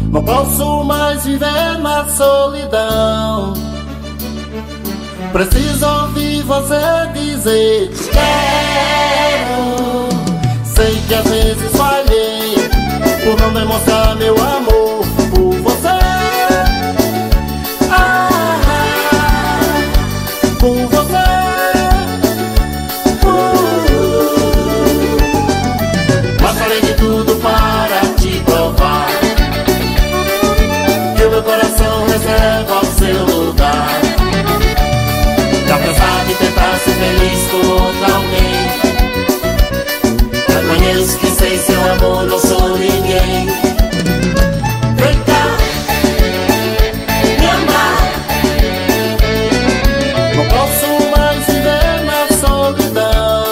Não posso mais viver na solidão. Preciso ouvir você dizer quero. Sei que às vezes falhei por não demonstrar meu amor por você. Por você. Mas falei de tudo para te provar que o meu coração reserva o seu lugar. Já cansado de tentar ser feliz com outra alguém. Reconheço que sem seu amor não sou ninguém. Vem cá, me amar. Não posso mais viver na solidão.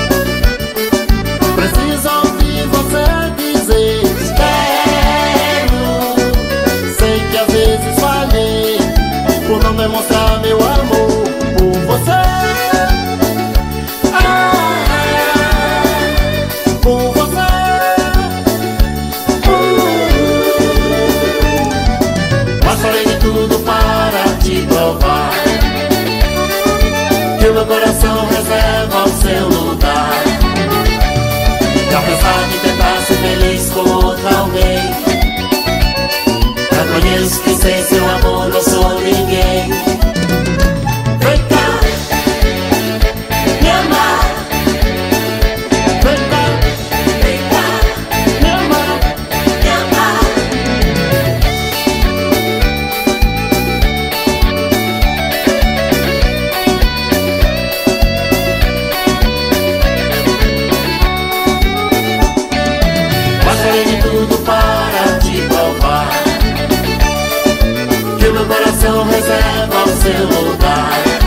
Preciso ouvir você dizer quero. Sei que às vezes falhei por não demonstrar meu amor por você. Por você. Mas falei de tudo para te provar que o meu coração reserva o seu lugar. Já cansado de tentar ser feliz com outra alguém. Reconheço que sem seu amor não sou ninguém. Vem cá, me amar. Vem cá, me amar, me amar. Mas falei de tudo para te provar que o meu coração reserva o seu lugar.